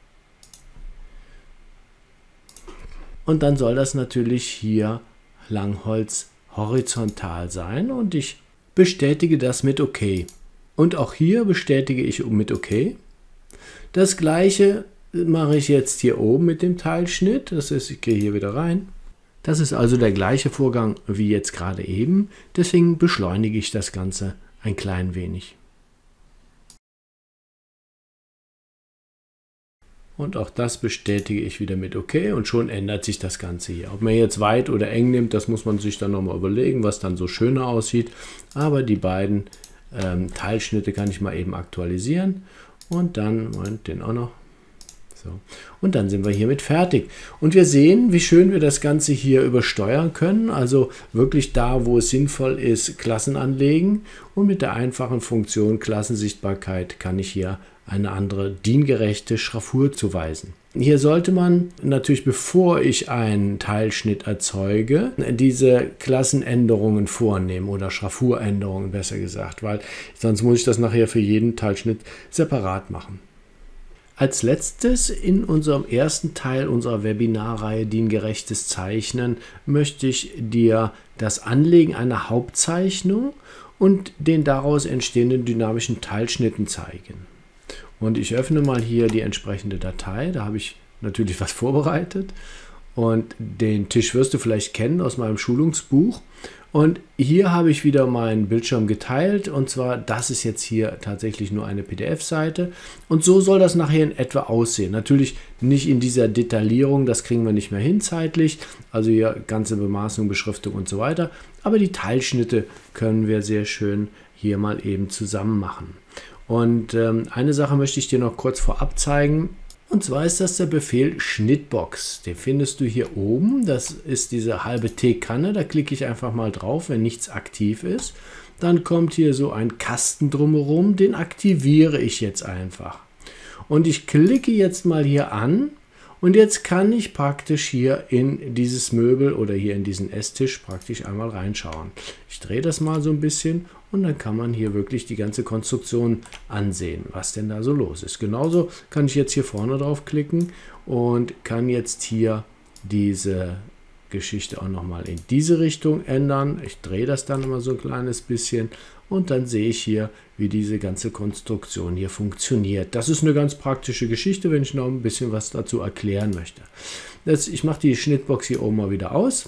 [SPEAKER 1] Und dann soll das natürlich hier Langholz horizontal sein. Und ich bestätige das mit OK. Und auch hier bestätige ich mit OK. Das gleiche mache ich jetzt hier oben mit dem Teilschnitt. Das ist, ich gehe hier wieder rein. Das ist also der gleiche Vorgang wie jetzt gerade eben. Deswegen beschleunige ich das Ganze ein klein wenig. Und auch das bestätige ich wieder mit OK und schon ändert sich das Ganze hier. Ob man jetzt weit oder eng nimmt, das muss man sich dann nochmal überlegen, was dann so schöner aussieht. Aber die beiden Teilschnitte kann ich mal eben aktualisieren und dann, Moment, den auch noch. So. Und dann sind wir hiermit fertig. Und wir sehen, wie schön wir das Ganze hier übersteuern können. Also wirklich da, wo es sinnvoll ist, Klassen anlegen. Und mit der einfachen Funktion Klassensichtbarkeit kann ich hier eine andere DIN-gerechte Schraffur zuweisen. Hier sollte man natürlich, bevor ich einen Teilschnitt erzeuge, diese Klassenänderungen vornehmen oder Schraffuränderungen besser gesagt, weil sonst muss ich das nachher für jeden Teilschnitt separat machen. Als letztes in unserem ersten Teil unserer Webinarreihe DIN-gerechtes Zeichnen möchte ich dir das Anlegen einer Hauptzeichnung und den daraus entstehenden dynamischen Teilschnitten zeigen. Und ich öffne mal hier die entsprechende Datei, da habe ich natürlich was vorbereitet und den Tisch wirst du vielleicht kennen aus meinem Schulungsbuch. Und hier habe ich wieder meinen Bildschirm geteilt und zwar, das ist jetzt hier tatsächlich nur eine PDF-Seite und so soll das nachher in etwa aussehen. Natürlich nicht in dieser Detaillierung, das kriegen wir nicht mehr hin zeitlich, also hier ganze Bemaßung, Beschriftung und so weiter, aber die Teilschnitte können wir sehr schön hier mal eben zusammen machen. Und eine Sache möchte ich dir noch kurz vorab zeigen. Und zwar ist das der Befehl Schnittbox. Den findest du hier oben. Das ist diese halbe Teekanne. Da klicke ich einfach mal drauf, wenn nichts aktiv ist. Dann kommt hier so ein Kasten drumherum. Den aktiviere ich jetzt einfach. Und ich klicke jetzt mal hier an. Und jetzt kann ich praktisch hier in dieses Möbel oder hier in diesen Esstisch praktisch einmal reinschauen. Ich drehe das mal so ein bisschen und dann kann man hier wirklich die ganze Konstruktion ansehen, was denn da so los ist. Genauso kann ich jetzt hier vorne drauf klicken und kann jetzt hier diese Geschichte auch nochmal in diese Richtung ändern. Ich drehe das dann immer so ein kleines bisschen und dann sehe ich hier, wie diese ganze Konstruktion hier funktioniert. Das ist eine ganz praktische Geschichte, wenn ich noch ein bisschen was dazu erklären möchte. Ich mache die Schnittbox hier oben mal wieder aus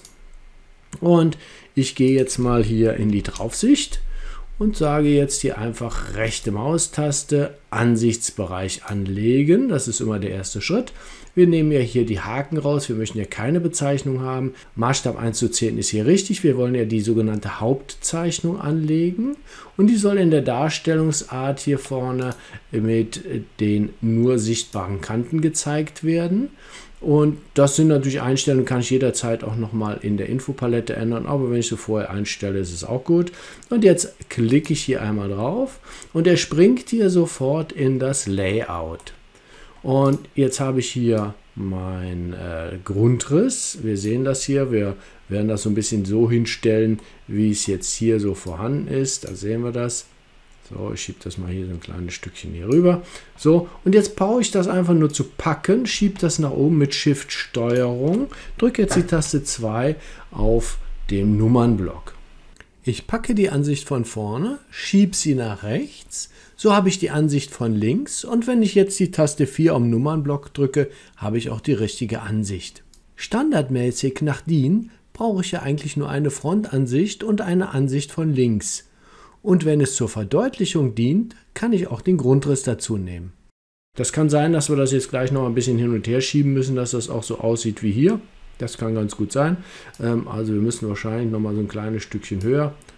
[SPEAKER 1] und ich gehe jetzt mal hier in die Draufsicht und sage jetzt hier einfach rechte Maustaste, Ansichtsbereich anlegen. Das ist immer der erste Schritt. Wir nehmen ja hier die Haken raus. Wir möchten ja keine Bezeichnung haben. Maßstab 1:10 ist hier richtig. Wir wollen ja die sogenannte Hauptzeichnung anlegen. Und die soll in der Darstellungsart hier vorne mit den nur sichtbaren Kanten gezeigt werden. Und das sind natürlich Einstellungen, kann ich jederzeit auch nochmal in der Infopalette ändern, aber wenn ich so vorher einstelle, ist es auch gut. Und jetzt klicke ich hier einmal drauf und er springt hier sofort in das Layout. Und jetzt habe ich hier meinen Grundriss. Wir sehen das hier, wir werden das so ein bisschen so hinstellen, wie es jetzt hier so vorhanden ist. Da sehen wir das. So, ich schiebe das mal hier so ein kleines Stückchen hier rüber. So, und jetzt brauche ich das einfach nur zu packen, schiebe das nach oben mit Shift-Steuerung, drücke jetzt die Taste 2 auf dem Nummernblock. Ich packe die Ansicht von vorne, schiebe sie nach rechts, so habe ich die Ansicht von links und wenn ich jetzt die Taste 4 am Nummernblock drücke, habe ich auch die richtige Ansicht. Standardmäßig nach DIN brauche ich ja eigentlich nur eine Frontansicht und eine Ansicht von links. Und wenn es zur Verdeutlichung dient, kann ich auch den Grundriss dazu nehmen. Das kann sein, dass wir das jetzt gleich noch ein bisschen hin und her schieben müssen, dass das auch so aussieht wie hier. Das kann ganz gut sein. Also wir müssen wahrscheinlich noch mal so ein kleines Stückchen höher.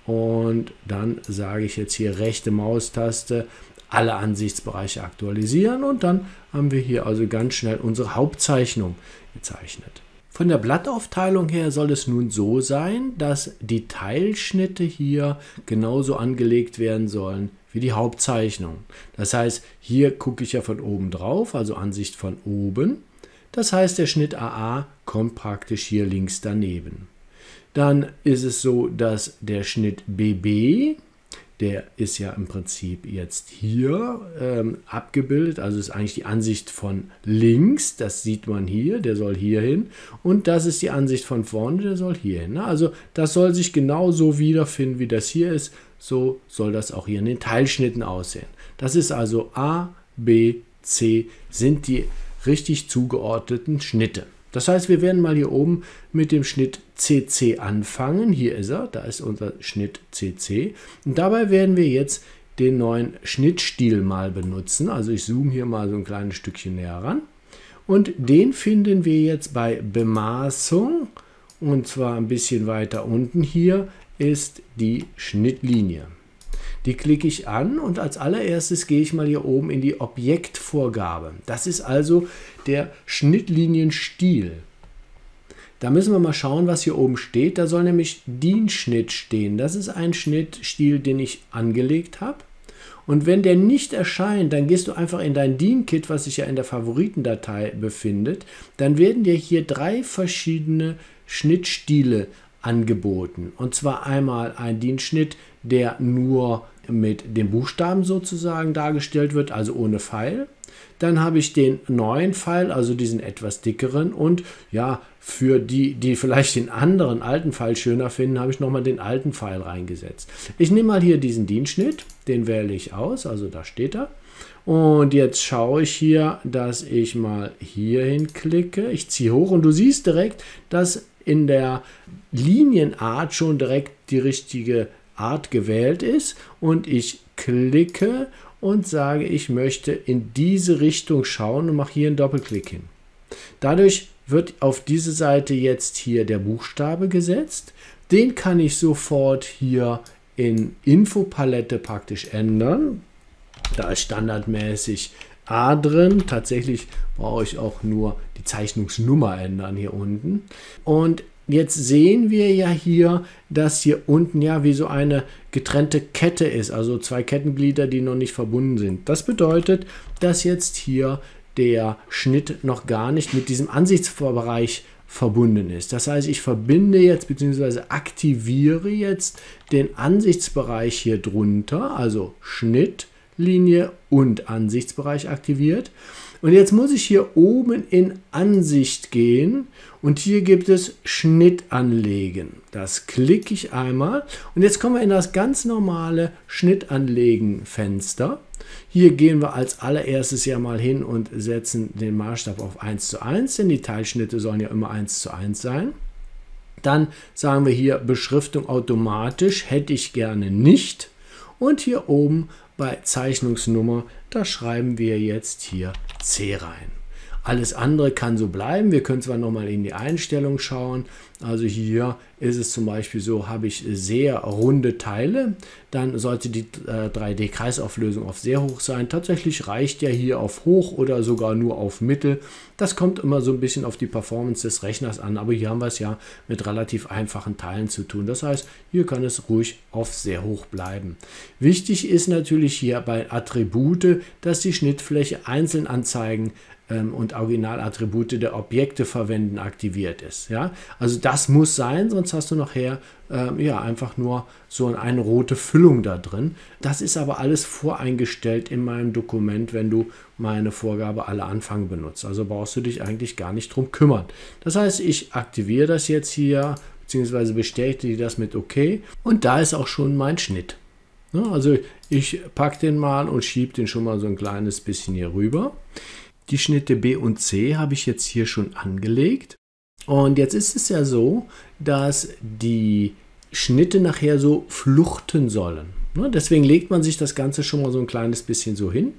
[SPEAKER 1] und dann sage ich jetzt hier rechte Maustaste, alle Ansichtsbereiche aktualisieren und dann haben wir hier also ganz schnell unsere Hauptzeichnung gezeichnet. Von der Blattaufteilung her soll es nun so sein, dass die Teilschnitte hier genauso angelegt werden sollen wie die Hauptzeichnung. Das heißt, hier gucke ich ja von oben drauf, also Ansicht von oben. Das heißt, der Schnitt AA kommt praktisch hier links daneben. Dann ist es so, dass der Schnitt BB, der ist ja im Prinzip jetzt hier abgebildet, also ist eigentlich die Ansicht von links, das sieht man hier, der soll hier hin, und das ist die Ansicht von vorne, der soll hier hin. Also das soll sich genauso wiederfinden, wie das hier ist, so soll das auch hier in den Teilschnitten aussehen. Das ist also A, B, C, sind die richtig zugeordneten Schnitte. Das heißt, wir werden mal hier oben mit dem Schnitt CC anfangen. Hier ist er, da ist unser Schnitt CC. Und dabei werden wir jetzt den neuen Schnittstil mal benutzen. Also ich zoome hier mal so ein kleines Stückchen näher ran. Und den finden wir jetzt bei Bemaßung. Und zwar ein bisschen weiter unten hier ist die Schnittlinie. Die klicke ich an und als allererstes gehe ich mal hier oben in die Objektvorgabe. Das ist also der Schnittlinienstil. Da müssen wir mal schauen, was hier oben steht. Da soll nämlich DIN-Schnitt stehen. Das ist ein Schnittstil, den ich angelegt habe. Und wenn der nicht erscheint, dann gehst du einfach in dein DIN-Kit, was sich ja in der Favoritendatei befindet. Dann werden dir hier 3 verschiedene Schnittstile angeboten. Und zwar einmal ein DIN-Schnitt, der nur mit den Buchstaben sozusagen dargestellt wird, also ohne Pfeil. Dann habe ich den neuen Pfeil, also diesen etwas dickeren, und ja, für die, die vielleicht den anderen alten Pfeil schöner finden, habe ich nochmal den alten Pfeil reingesetzt. Ich nehme mal hier diesen DIN-Schnitt, den wähle ich aus, also da steht er. Und jetzt schaue ich hier, dass ich mal hier hinklicke. Ich ziehe hoch und du siehst direkt, dass in der Linienart schon direkt die richtige Art gewählt ist. Und ich klicke und sage, ich möchte in diese Richtung schauen und mache hier einen Doppelklick hin. Dadurch wird auf diese Seite jetzt hier der Buchstabe gesetzt. Den kann ich sofort hier in Infopalette praktisch ändern. Da ist standardmäßig A drin. Tatsächlich brauche ich auch nur die Zeichnungsnummer ändern hier unten. Und jetzt sehen wir ja hier, dass hier unten ja wie so eine getrennte Kette ist, also 2 Kettenglieder, die noch nicht verbunden sind. Das bedeutet, dass jetzt hier der Schnitt noch gar nicht mit diesem Ansichtsbereich verbunden ist. Das heißt, ich verbinde jetzt bzw. aktiviere jetzt den Ansichtsbereich hier drunter, also Schnittlinie und Ansichtsbereich aktiviert. Und jetzt muss ich hier oben in Ansicht gehen und hier gibt es Schnitt anlegen. Das klicke ich einmal und jetzt kommen wir in das ganz normale Schnitt anlegen Fenster. Hier gehen wir als allererstes ja mal hin und setzen den Maßstab auf 1:1, denn die Teilschnitte sollen ja immer 1:1 sein. Dann sagen wir hier Beschriftung automatisch, hätte ich gerne nicht. Und hier oben bei Zeichnungsnummer, da schreiben wir jetzt hier C rein. Alles andere kann so bleiben. Wir können zwar nochmal in die Einstellung schauen. Also hier ist es zum Beispiel so, habe ich sehr runde Teile. Dann sollte die 3D-Kreisauflösung auf sehr hoch sein. Tatsächlich reicht ja hier auf hoch oder sogar nur auf mittel. Das kommt immer so ein bisschen auf die Performance des Rechners an. Aber hier haben wir es ja mit relativ einfachen Teilen zu tun. Das heißt, hier kann es ruhig auf sehr hoch bleiben. Wichtig ist natürlich hier bei Attribute, dass die Schnittfläche einzeln anzeigen und Originalattribute der Objekte verwenden aktiviert ist. Ja? Also das muss sein, sonst hast du nachher ja, einfach nur so eine rote Füllung da drin. Das ist aber alles voreingestellt in meinem Dokument, wenn du meine Vorgabe alle Anfang benutzt. Also brauchst du dich eigentlich gar nicht drum kümmern. Das heißt, ich aktiviere das jetzt hier, beziehungsweise bestätige das mit OK. Und da ist auch schon mein Schnitt. Ja, also ich packe den mal und schiebe den schon mal so ein kleines bisschen hier rüber. Die Schnitte B und C habe ich jetzt hier schon angelegt. Und jetzt ist es ja so, dass die Schnitte nachher so fluchten sollen. Deswegen legt man sich das Ganze schon mal so ein kleines bisschen so hin.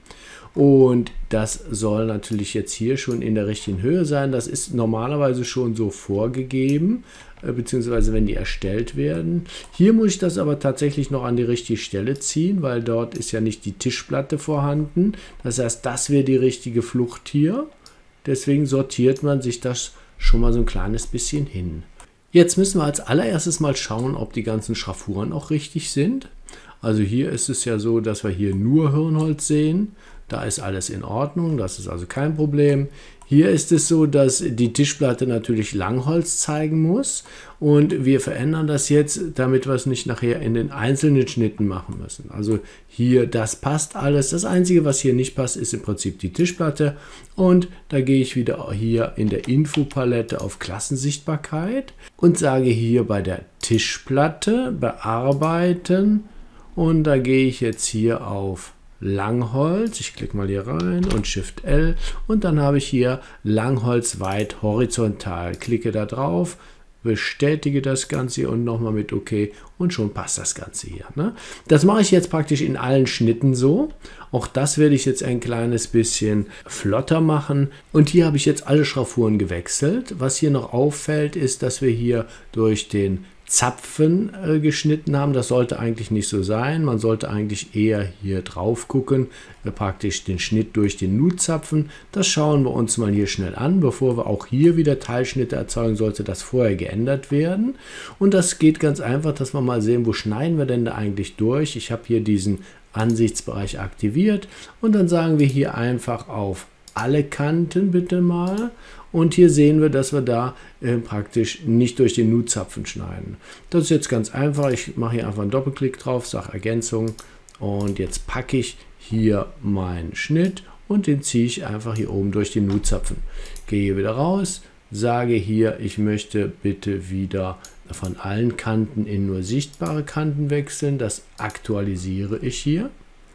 [SPEAKER 1] Und das soll natürlich jetzt hier schon in der richtigen Höhe sein. Das ist normalerweise schon so vorgegeben, beziehungsweise wenn die erstellt werden. Hier muss ich das aber tatsächlich noch an die richtige Stelle ziehen, weil dort ist ja nicht die Tischplatte vorhanden. Das heißt, das wäre die richtige Flucht hier. Deswegen sortiert man sich das schon mal so ein kleines bisschen hin. Jetzt müssen wir als allererstes mal schauen, ob die ganzen Schraffuren auch richtig sind. Also hier ist es ja so, dass wir hier nur Hirnholz sehen. Da ist alles in Ordnung, das ist also kein Problem. Hier ist es so, dass die Tischplatte natürlich Langholz zeigen muss. Und wir verändern das jetzt, damit wir es nicht nachher in den einzelnen Schnitten machen müssen. Also hier, das passt alles. Das Einzige, was hier nicht passt, ist im Prinzip die Tischplatte. Und da gehe ich wieder hier in der Infopalette auf Klassensichtbarkeit und sage hier bei der Tischplatte bearbeiten. Und da gehe ich jetzt hier auf Langholz, ich klicke mal hier rein und Shift L und dann habe ich hier Langholz weit horizontal. Klicke da drauf, bestätige das Ganze und nochmal mit OK und schon passt das Ganze hier. Ne? Das mache ich jetzt praktisch in allen Schnitten so. Auch das werde ich jetzt ein kleines bisschen flotter machen. Und hier habe ich jetzt alle Schraffuren gewechselt. Was hier noch auffällt, ist, dass wir hier durch den Zapfen geschnitten haben. Das sollte eigentlich nicht so sein. Man sollte eigentlich eher hier drauf gucken, praktisch den Schnitt durch den Nutzapfen. Das schauen wir uns mal hier schnell an. Bevor wir auch hier wieder Teilschnitte erzeugen, sollte das vorher geändert werden. Und das geht ganz einfach, dass wir mal sehen, wo schneiden wir denn da eigentlich durch. Ich habe hier diesen Ansichtsbereich aktiviert und dann sagen wir hier einfach auf alle Kanten bitte mal. Und hier sehen wir, dass wir da praktisch nicht durch den Nutzapfen schneiden. Das ist jetzt ganz einfach. Ich mache hier einfach einen Doppelklick drauf, sage Ergänzung und jetzt packe ich hier meinen Schnitt und den ziehe ich einfach hier oben durch den Nutzapfen. Gehe hier wieder raus, sage hier, ich möchte bitte wieder von allen Kanten in nur sichtbare Kanten wechseln. Das aktualisiere ich hier.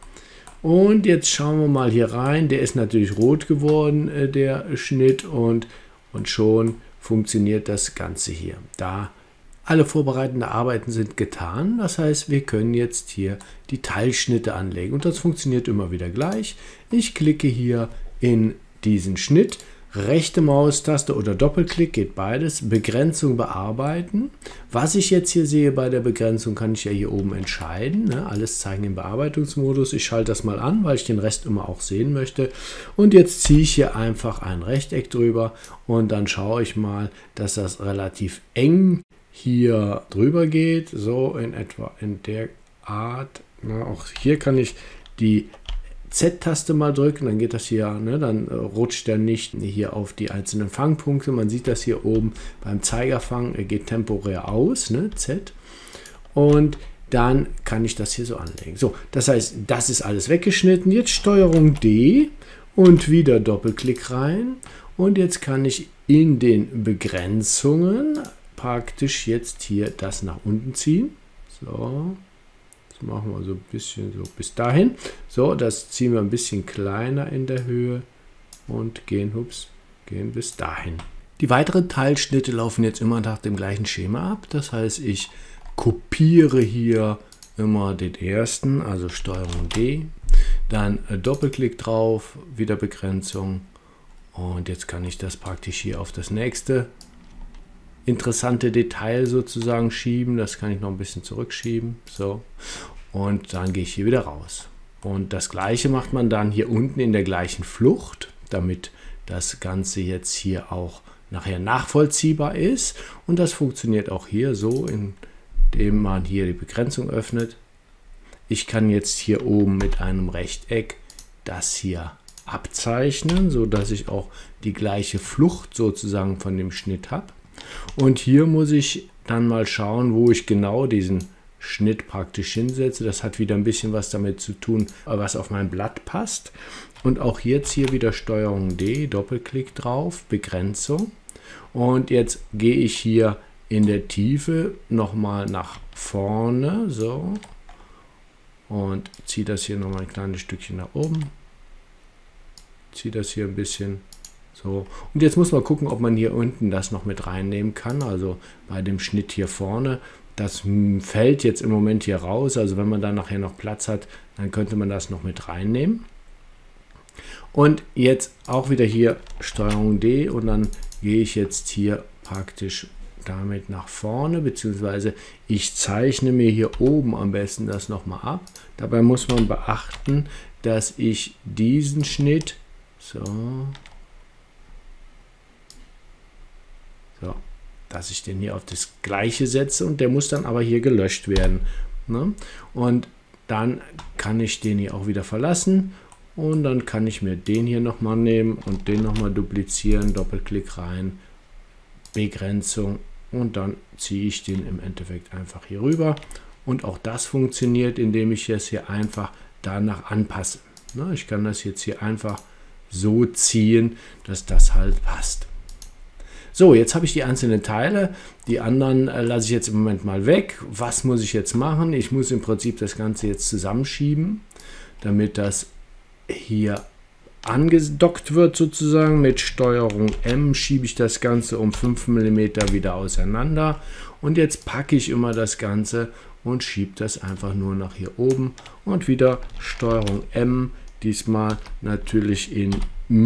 [SPEAKER 1] Und jetzt schauen wir mal hier rein. Der ist natürlich rot geworden, der Schnitt, und schon funktioniert das Ganze hier. Da alle vorbereitenden Arbeiten sind getan. Das heißt, wir können jetzt hier die Teilschnitte anlegen. Und das funktioniert immer wieder gleich. Ich klicke hier in diesen Schnitt. Rechte Maustaste oder Doppelklick geht beides. Begrenzung bearbeiten. Was ich jetzt hier sehe bei der Begrenzung, kann ich ja hier oben entscheiden. Ne? Alles zeigen im Bearbeitungsmodus. Ich schalte das mal an, weil ich den Rest immer auch sehen möchte. Und jetzt ziehe ich hier einfach ein Rechteck drüber und dann schaue ich mal, dass das relativ eng hier drüber geht. So in etwa in der Art. Na, auch hier kann ich die Z-Taste mal drücken, dann geht das hier, ne, dann rutscht er nicht hier auf die einzelnen Fangpunkte. Man sieht das hier oben beim Zeigerfang, er geht temporär aus, ne, Z. Und dann kann ich das hier so anlegen. So, das heißt, das ist alles weggeschnitten. Jetzt Steuerung D und wieder Doppelklick rein. Und jetzt kann ich in den Begrenzungen praktisch jetzt hier das nach unten ziehen. So. Das machen wir so ein bisschen so bis dahin. So, das ziehen wir ein bisschen kleiner in der Höhe und gehen bis dahin. Die weiteren Teilschnitte laufen jetzt immer nach dem gleichen Schema ab. Das heißt, ich kopiere hier immer den ersten, also Steuerung D, dann Doppelklick drauf, wieder Begrenzung und jetzt kann ich das praktisch hier auf das nächste interessante Detail sozusagen schieben. Das kann ich noch ein bisschen zurückschieben. So. Und dann gehe ich hier wieder raus. Und das gleiche macht man dann hier unten in der gleichen Flucht, damit das Ganze jetzt hier auch nachher nachvollziehbar ist. Und das funktioniert auch hier so, indem man hier die Begrenzung öffnet. Ich kann jetzt hier oben mit einem Rechteck das hier abzeichnen, sodass ich auch die gleiche Flucht sozusagen von dem Schnitt habe. Und hier muss ich dann mal schauen, wo ich genau diesen Schnitt praktisch hinsetze. Das hat wieder ein bisschen was damit zu tun, was auf mein Blatt passt. Und auch jetzt hier wieder Steuerung D, Doppelklick drauf, Begrenzung. Und jetzt gehe ich hier in der Tiefe nochmal nach vorne, so. Und ziehe das hier nochmal ein kleines Stückchen nach oben. Ziehe das hier ein bisschen. So, und jetzt muss man gucken, ob man hier unten das noch mit reinnehmen kann, also bei dem Schnitt hier vorne. Das fällt jetzt im Moment hier raus, also wenn man da nachher noch Platz hat, dann könnte man das noch mit reinnehmen. Und jetzt auch wieder hier STRG D und dann gehe ich jetzt hier praktisch damit nach vorne, beziehungsweise ich zeichne mir hier oben am besten das nochmal ab. Dabei muss man beachten, dass ich diesen Schnitt, dass ich den hier auf das gleiche setze und der muss dann aber hier gelöscht werden. Ne? Und dann kann ich den hier auch wieder verlassen und dann kann ich mir den hier nochmal nehmen und den nochmal duplizieren, Doppelklick rein, Begrenzung und dann ziehe ich den im Endeffekt einfach hier rüber. Und auch das funktioniert, indem ich es hier einfach danach anpasse. Ne? Ich kann das jetzt hier einfach so ziehen, dass das halt passt. So, jetzt habe ich die einzelnen Teile, die anderen lasse ich jetzt im Moment mal weg. Was muss ich jetzt machen? Ich muss im Prinzip das Ganze jetzt zusammenschieben, damit das hier angedockt wird sozusagen. Mit STRG M schiebe ich das Ganze um 5 mm wieder auseinander und jetzt packe ich immer das Ganze und schiebe das einfach nur nach hier oben und wieder STRG M, diesmal natürlich in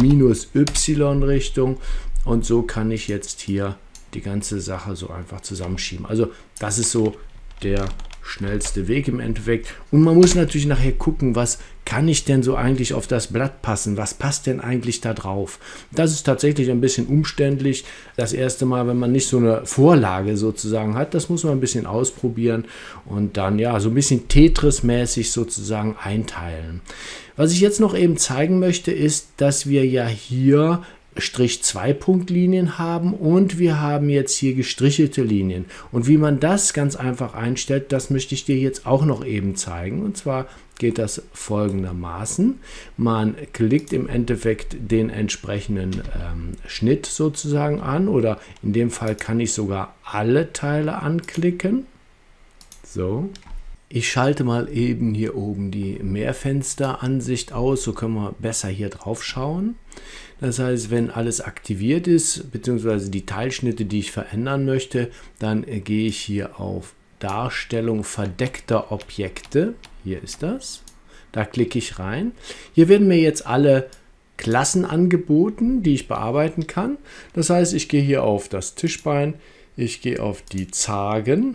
[SPEAKER 1] -Y Richtung. Und so kann ich jetzt hier die ganze Sache so einfach zusammenschieben. Also das ist so der schnellste Weg im Endeffekt. Und man muss natürlich nachher gucken, was kann ich denn so eigentlich auf das Blatt passen? Was passt denn eigentlich da drauf? Das ist tatsächlich ein bisschen umständlich. Das erste Mal, wenn man nicht so eine Vorlage sozusagen hat, das muss man ein bisschen ausprobieren und dann ja so ein bisschen Tetris-mäßig sozusagen einteilen. Was ich jetzt noch eben zeigen möchte, ist, dass wir ja hier Strich-2-Punkt-Linien haben und wir haben jetzt hier gestrichelte Linien. Und wie man das ganz einfach einstellt, das möchte ich dir jetzt auch noch eben zeigen. Und zwar geht das folgendermaßen. Man klickt im Endeffekt den entsprechenden Schnitt sozusagen an oder in dem Fall kann ich sogar alle Teile anklicken. So. Ich schalte mal eben hier oben die Mehrfensteransicht aus, so können wir besser hier drauf schauen. Das heißt, wenn alles aktiviert ist, beziehungsweise die Teilschnitte, die ich verändern möchte, dann gehe ich hier auf Darstellung verdeckter Objekte. Hier ist das. Da klicke ich rein. Hier werden mir jetzt alle Klassen angeboten, die ich bearbeiten kann. Das heißt, ich gehe hier auf das Tischbein, ich gehe auf die Zagen.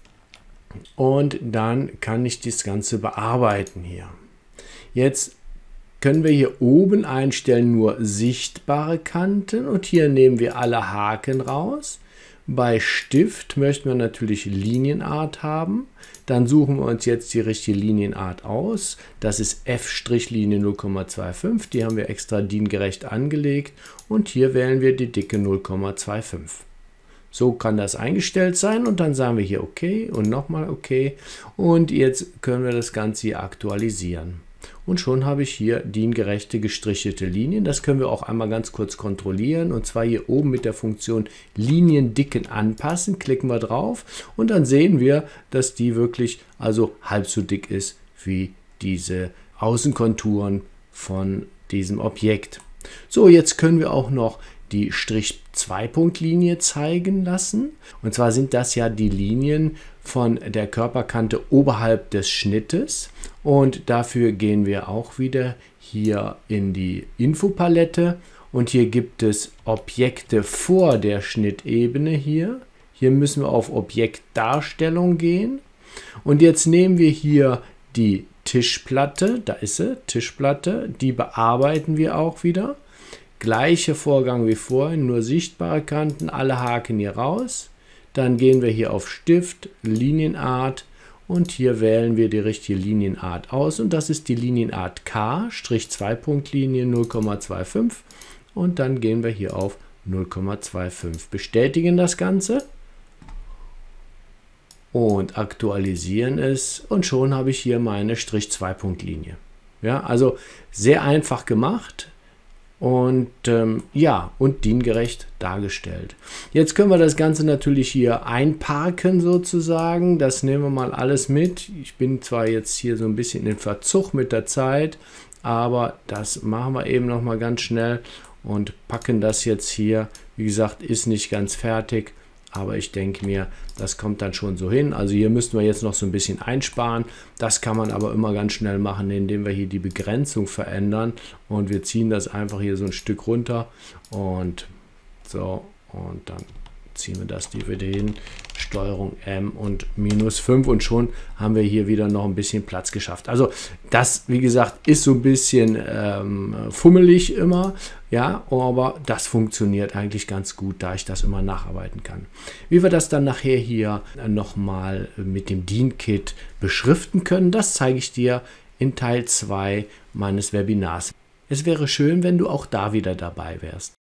[SPEAKER 1] Und dann kann ich das Ganze bearbeiten hier. Jetzt können wir hier oben einstellen nur sichtbare Kanten und hier nehmen wir alle Haken raus. Bei Stift möchten wir natürlich Linienart haben. Dann suchen wir uns jetzt die richtige Linienart aus. Das ist F-Linie 0,25. Die haben wir extra DIN-gerecht angelegt. Und hier wählen wir die Dicke 0,25. So kann das eingestellt sein und dann sagen wir hier OK und nochmal OK und jetzt können wir das Ganze hier aktualisieren. Und schon habe ich hier DIN-gerechte gestrichelte Linien. Das können wir auch einmal ganz kurz kontrollieren und zwar hier oben mit der Funktion Liniendicken anpassen. Klicken wir drauf und dann sehen wir, dass die wirklich also halb so dick ist wie diese Außenkonturen von diesem Objekt. So, jetzt können wir auch noch die Strich-2-Punkt-Linie zeigen lassen. Und zwar sind das ja die Linien von der Körperkante oberhalb des Schnittes. Und dafür gehen wir auch wieder hier in die Infopalette. Und hier gibt es Objekte vor der Schnittebene hier. Hier müssen wir auf Objektdarstellung gehen. Und jetzt nehmen wir hier die Tischplatte. Da ist sie, Tischplatte. Die bearbeiten wir auch wieder. Gleicher Vorgang wie vorhin, nur sichtbare Kanten, alle Haken hier raus. Dann gehen wir hier auf Stift, Linienart und hier wählen wir die richtige Linienart aus und das ist die Linienart K, Strich-2-Punkt-Linie 0,25 und dann gehen wir hier auf 0,25. Bestätigen das Ganze und aktualisieren es und schon habe ich hier meine Strich-2-Punkt-Linie. Ja, also sehr einfach gemacht. Und ja, und DIN-gerecht dargestellt. Jetzt können wir das Ganze natürlich hier einparken sozusagen. Das nehmen wir mal alles mit. Ich bin zwar jetzt hier so ein bisschen in Verzug mit der Zeit, aber das machen wir eben noch mal ganz schnell und packen das jetzt hier. Wie gesagt, ist nicht ganz fertig, aber ich denke mir, das kommt dann schon so hin. Also hier müssten wir jetzt noch so ein bisschen einsparen. Das kann man aber immer ganz schnell machen, indem wir hier die Begrenzung verändern und wir ziehen das einfach hier so ein Stück runter und so, und dann ziehen wir das die wieder hin, Steuerung M und -5 und schon haben wir hier wieder noch ein bisschen Platz geschafft. Also das, wie gesagt, ist so ein bisschen fummelig immer, ja, aber das funktioniert eigentlich ganz gut, da ich das immer nacharbeiten kann. Wie wir das dann nachher hier nochmal mit dem Dien-Kit beschriften können, das zeige ich dir in Teil 2 meines Webinars. Es wäre schön, wenn du auch da wieder dabei wärst.